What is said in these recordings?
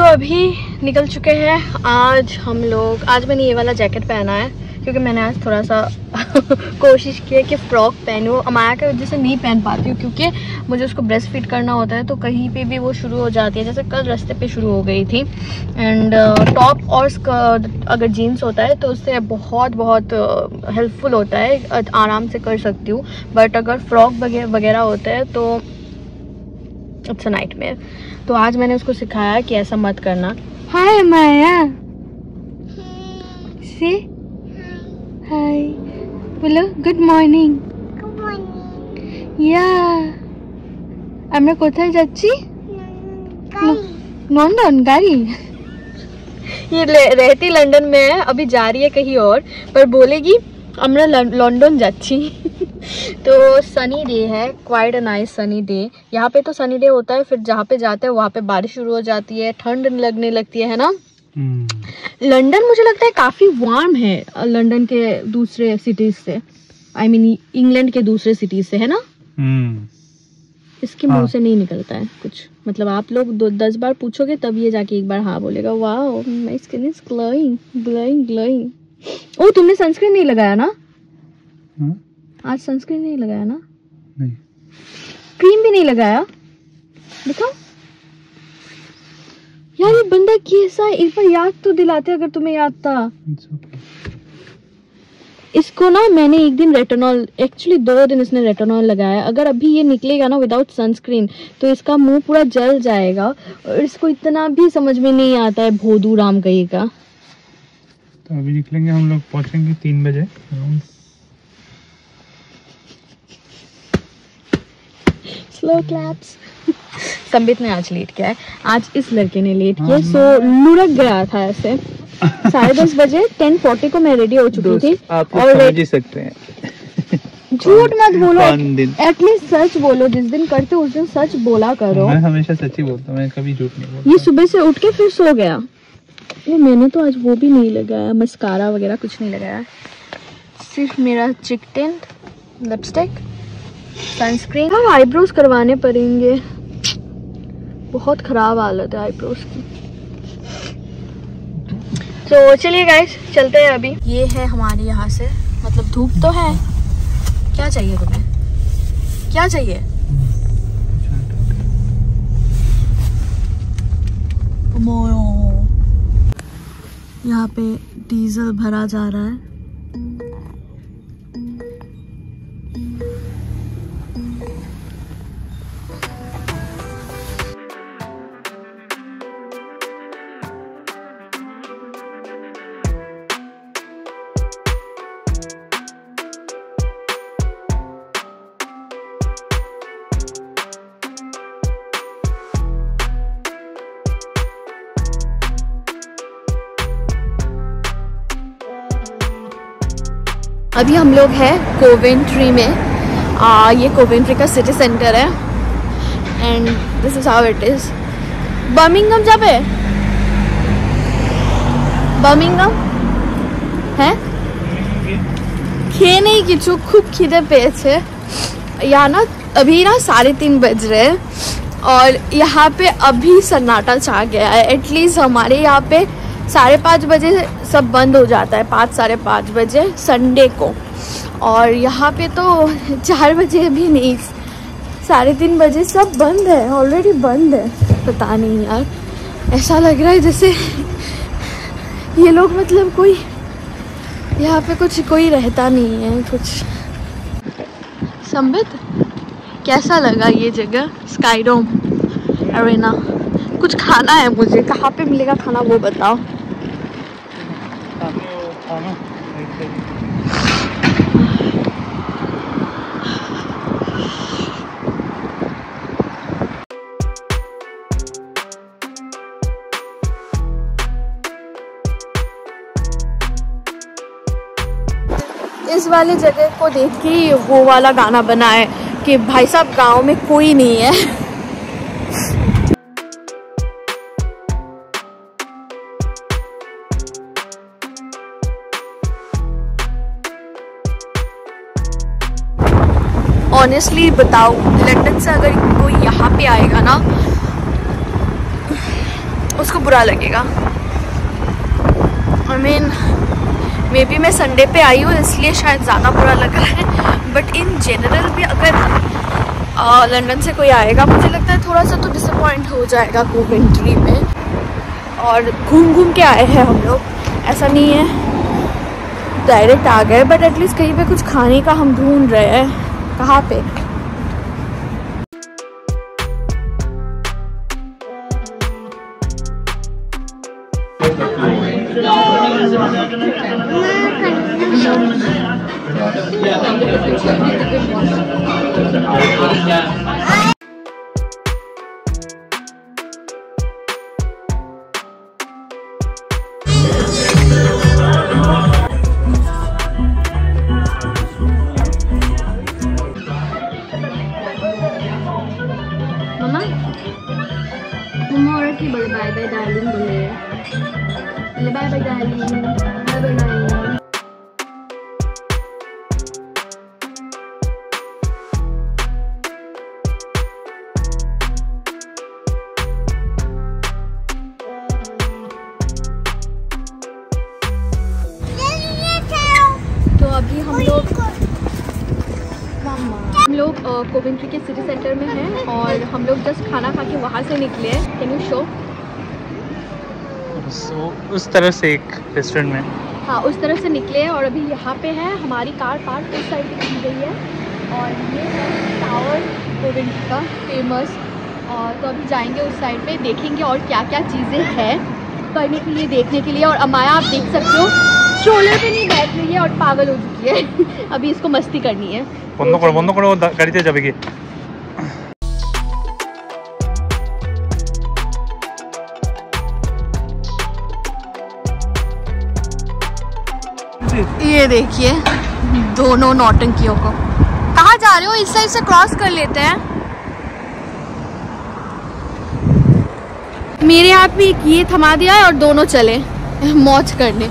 तो अभी निकल चुके हैं। आज मैंने ये वाला जैकेट पहना है क्योंकि मैंने आज थोड़ा सा कोशिश की है कि फ्रॉक पहनूँ। अमाया की वजह से नहीं पहन पाती हूँ क्योंकि मुझे उसको ब्रेस्ट फीड करना होता है, तो कहीं पे भी वो शुरू हो जाती है। जैसे कल रास्ते पे शुरू हो गई थी। एंड टॉप और स्कर्ट अगर जीन्स होता है तो उससे बहुत बहुत हेल्पफुल होता है, आराम से कर सकती हूँ। बट अगर फ्रॉक वगैरह होता है तो इट्स अ नाइटमेयर। तो आज मैंने उसको सिखाया कि ऐसा मत करना। हाय अमाया, से हाय बोलो, गुड मॉर्निंग। या আমরা কোথায় যাচ্ছি? लंदन गाड़ी। ये रहती लंदन में है, अभी जा रही है कहीं और, पर बोलेगी আমরা लंदन যাচ্ছি। तो सनी डे है, quite a nice sunny day. यहाँ पे तो सनी डे होता है, फिर जहाँ पे जाते हैं वहाँ पे बारिश शुरू हो जाती है, ठंड लगने लगती है ना। लंदन मुझे लगता है काफी वार्म है लंदन के दूसरे सिटीज से, आई मीन इंग्लैंड के दूसरे सिटीज से, है ना। इसके मुंह से नहीं निकलता है कुछ, मतलब आप लोग 10 बार पूछोगे तब ये जाके एक बार हाँ बोलेगा। Wow my skin is glowing glowing glowing. ओ तुमने सनस्क्रीन नहीं लगाया ना? आज सनस्क्रीन नहीं लगाया ना? नहीं। क्रीम भी नहीं लगाया? दिखाओ यार, ये बंदा कैसा है, एक बार याद तो दिलाते अगर तुम्हें याद था। इसको ना मैंने एक दिन रेटिनॉल, एक्चुअली 2 दिन इसने रेटिनॉल लगाया। अगर अभी ये निकलेगा ना विदाउट सनस्क्रीन तो इसका मुंह पूरा जल जाएगा, और इसको इतना भी समझ में नहीं आता है भोदू राम गई का। तो अभी निकलेंगे हम लोग, पहुंचेंगे 3 बजे। Slow claps. संबित ने आज लेट किया है, आज इस लड़के ने लेट किया, सो लुढ़क गया था ऐसे। 10:30 बजे 10:40 को मैं रेडी हो चुकी थी। आप और समझ ही सकते हैं। झूठ मत बोलो, एटलीस्ट सच बोलो। जिस दिन करते उस दिन सच बोला करो। मैं हमेशा सच ही बोलता हूँ, मैं कभी झूठ नहीं बोलता। ये सुबह से उठ के फिर सो गया। वो मैंने तो आज वो भी नहीं लगाया, मस्कारा वगैरह कुछ नहीं लगाया, सिर्फ मेरा चिक टिंट, लिपस्टिक, सनस्क्रीन। हाँ आईब्रोज करवाने पड़ेंगे, बहुत खराब हालत है आईब्रोज की। तो चलिए गाइस चलते हैं अभी। ये है हमारे यहाँ से, मतलब धूप तो है। क्या चाहिए तुम्हें, क्या चाहिए? यहाँ पे डीजल भरा जा रहा है। अभी हम लोग हैं कोवेंट्री में। ये कोवेंट्री का सिटी सेंटर है and this is how it is. Birmingham যাবে? বার্মিংহাম হ্যাঁ, খেয়ে নেই কিছু, খুব খিদে পেয়েছে। यहाँ ना अभी ना 3:30 बज रहे हैं और यहाँ पे अभी सन्नाटा छा गया है। एटलीस्ट हमारे यहाँ पे 5:30 बजे सब बंद हो जाता है, 5 साढ़े 5 बजे संडे को। और यहाँ पे तो 4 बजे भी नहीं, 3:30 बजे सब बंद है, ऑलरेडी बंद है। पता नहीं यार, ऐसा लग रहा है जैसे ये लोग मतलब कोई यहाँ पे कुछ कोई रहता नहीं है कुछ। संबित कैसा लगा ये जगह, स्काईडोम अरेना? कुछ खाना है मुझे, कहाँ पे मिलेगा खाना वो बताओ। इस वाले जगह को देख के वो वाला गाना बना है कि भाई साहब गांव में कोई नहीं है। ऑनेस्टली बताओ, लंदन से अगर कोई यहाँ पे आएगा ना, उसको बुरा लगेगा। I mean, मे बी मैं संडे पे आई हूँ इसलिए शायद ज़्यादा बुरा लग रहा है, बट इन जनरल भी अगर लंदन से कोई आएगा मुझे लगता है थोड़ा सा तो डिसअपॉइंट हो जाएगा कोवेंट्री में। और घूम घूम के आए हैं हम लोग, ऐसा नहीं है डायरेक्ट आ गए, बट एटलीस्ट कहीं पे कुछ खाने का हम ढूंढ रहे हैं। कहाँ पे? मम्मा और की बोले बाय बाय डार्लिंग, बोले bye bye darling, bye bye darling. तो अभी हम लोग कोवेंट्री के सिटी सेंटर में हैं और हम लोग जस्ट खाना खा के वहाँ से निकले हैं। Can you show? उस तरफ से एक रेस्टोरेंट में, हाँ उस तरफ से निकले हैं और अभी यहाँ पे है हमारी कार पार्क उस साइड पे की गई है और ये है टावर कोवेंट्री का फेमस। और तो अभी जाएंगे उस साइड पे, देखेंगे और क्या क्या चीज़ें हैं करने के लिए, देखने के लिए। और अमाया आप देख सकते हो शोल्डर पे नहीं बैठ रही है और पागल हो चुकी है अभी इसको मस्ती करनी है। बंद करो गाड़ीते जाबे। ये देखिए दोनों नौटंकियों को। कहाँ जा रहे हो? इस साइड से क्रॉस कर लेते हैं। मेरे हाथ में एक ये थमा दिया है और दोनों चले मौज करने।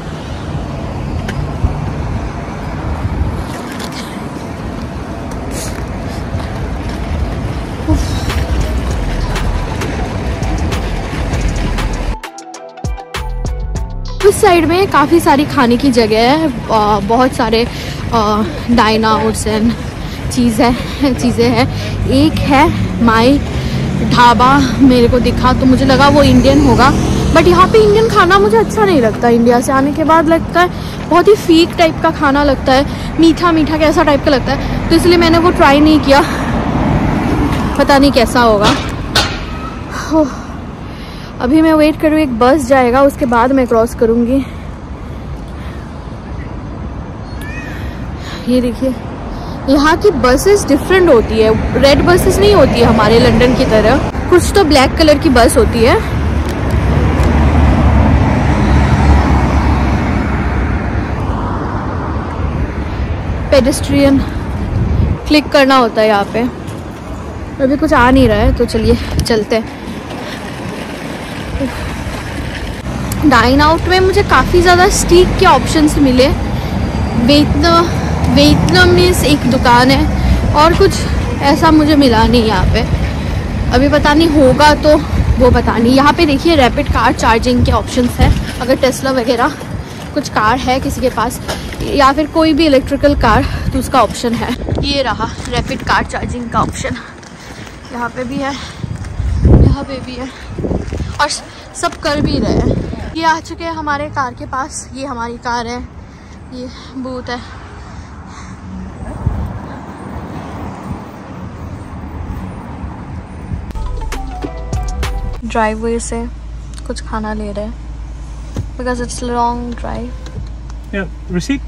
उस साइड में काफ़ी सारी खाने की जगह है, बहुत सारे डाइन आउट्स एंड चीज़ें हैं। एक है माई ढाबा, मेरे को दिखा तो मुझे लगा वो इंडियन होगा, बट यहाँ पे इंडियन खाना मुझे अच्छा नहीं लगता। इंडिया से आने के बाद लगता है बहुत ही फीक टाइप का खाना लगता है, मीठा मीठा कैसा टाइप का लगता है, तो इसलिए मैंने वो ट्राई नहीं किया, पता नहीं कैसा होगा। अभी मैं वेट करूँ, एक बस जाएगा उसके बाद मैं क्रॉस करूँगी। ये देखिए यहाँ की बसेस डिफरेंट होती है, रेड बसेस नहीं होती है हमारे लंदन की तरह, कुछ तो ब्लैक कलर की बस होती है। पेडेस्ट्रियन क्लिक करना होता है यहाँ पे। अभी कुछ आ नहीं रहा है तो चलिए चलते हैं। डाइन आउट में मुझे काफ़ी ज़्यादा स्टीक के ऑप्शंस मिले। वियतनामीज एक दुकान है और कुछ ऐसा मुझे मिला नहीं यहाँ पे। अभी पता नहीं होगा तो वो पता नहीं। यहाँ पे देखिए रैपिड कार चार्जिंग के ऑप्शंस हैं, अगर टेस्ला वगैरह कुछ कार है किसी के पास या फिर कोई भी इलेक्ट्रिकल कार तो उसका ऑप्शन है। ये रहा रैपिड कार चार्जिंग का ऑप्शन, यहाँ पे भी है, यहाँ पे भी है और सब कर भी रहे हैं। ये आ चुके हैं हमारे कार के पास, ये हमारी कार है, ये बूथ है। ड्राइववे से कुछ खाना ले रहे हैं because it's long drive. receipt?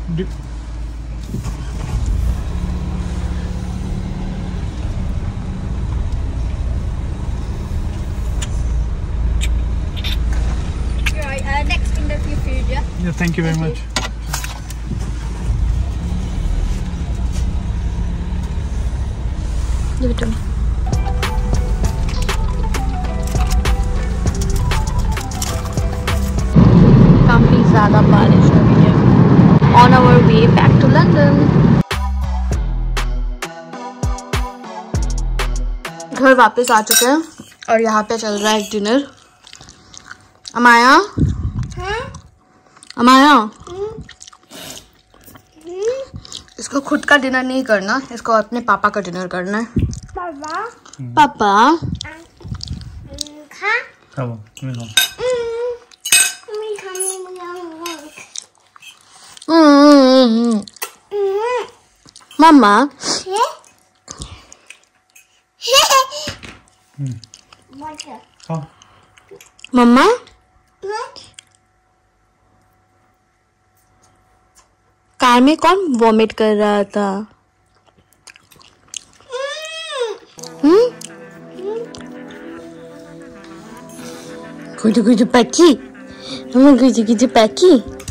Next interview food, yeah? Yeah, thank you very much. Give it to me. काफी ज़्यादा बारिश हो रही है। On our way back to London. घर वापस आ चुके हैं और यहाँ पे चल रहा है डिनर। अमाया, अमाया, इसको खुद का डिनर नहीं करना, इसको अपने पापा का डिनर करना है। पापा, पापा, मम्मा, मम्मा, कार में कौन वॉमिट कर रहा था? कुछ पैकी, कुछ पैकी।